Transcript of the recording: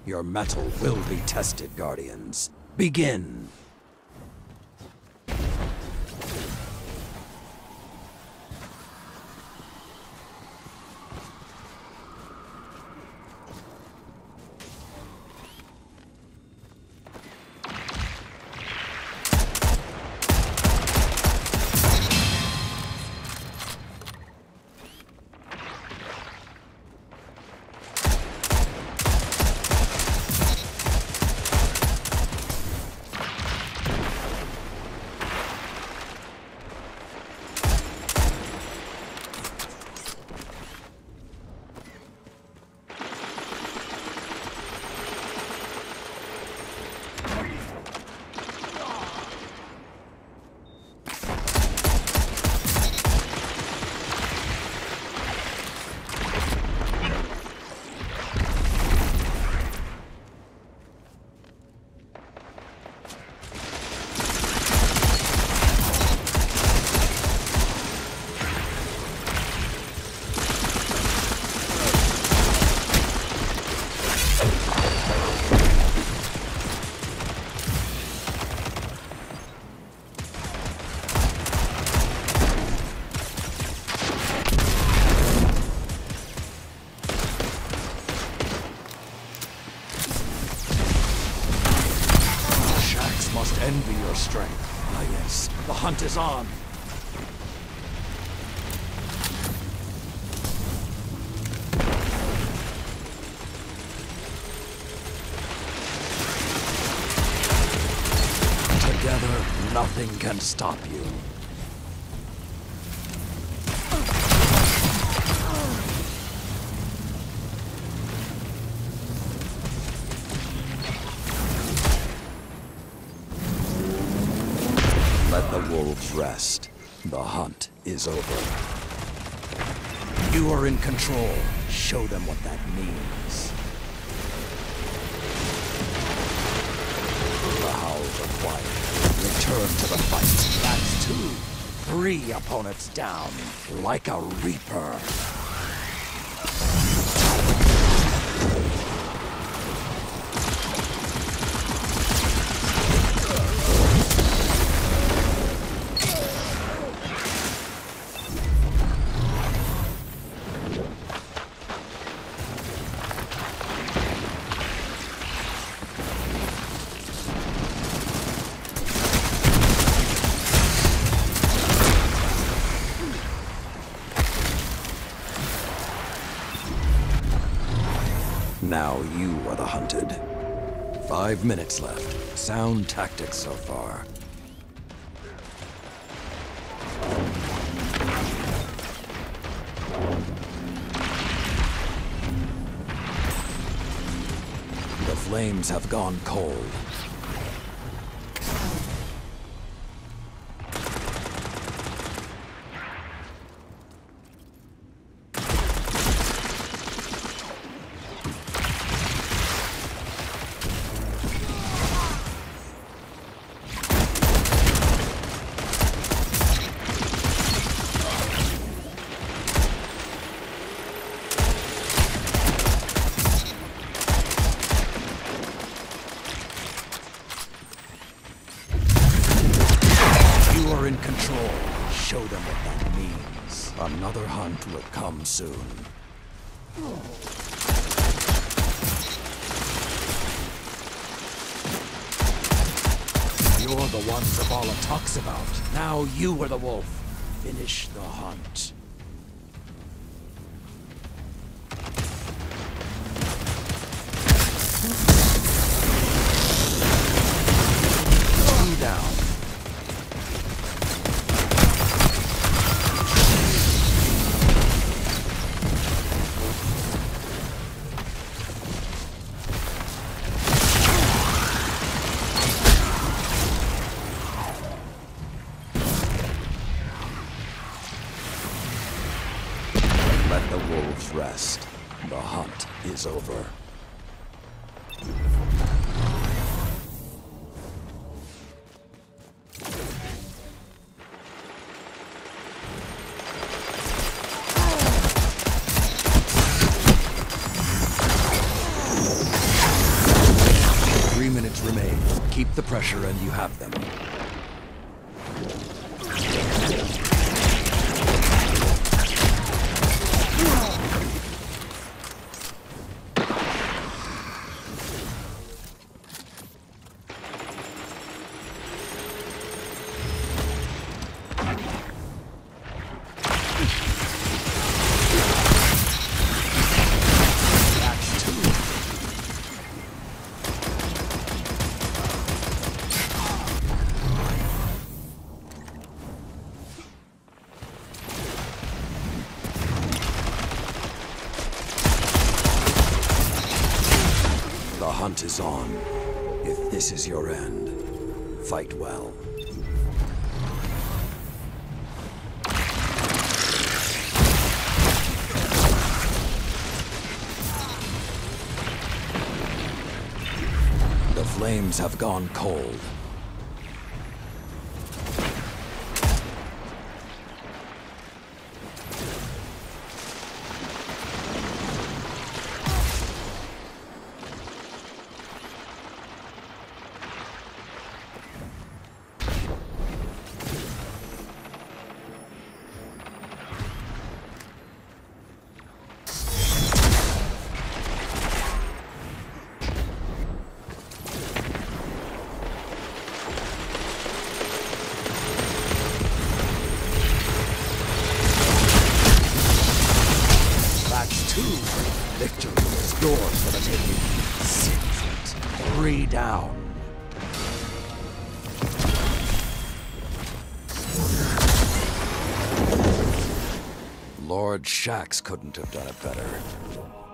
Your mettle will be tested, Guardians. Begin! Must envy your strength. Ah yes, the hunt is on. Together, nothing can stop you. Let the wolves rest. The hunt is over. You are in control. Show them what that means. The howls are quiet. Return to the fight. That's 2. 3 opponents down. Like a reaper. Now you are the hunted. 5 minutes left. Sound tactics so far. The flames have gone cold. In control. Show them what that means. Another hunt will come soon. You're the one Zavala talks about. Now you are the wolf. Finish the hunt. Two down. Let the wolves rest. The hunt is over. the pressure and you have them. The hunt is on. If this is your end, fight well. The flames have gone cold. Victory is yours for the taking. 6, 3 down. Lord Shaxx couldn't have done it better.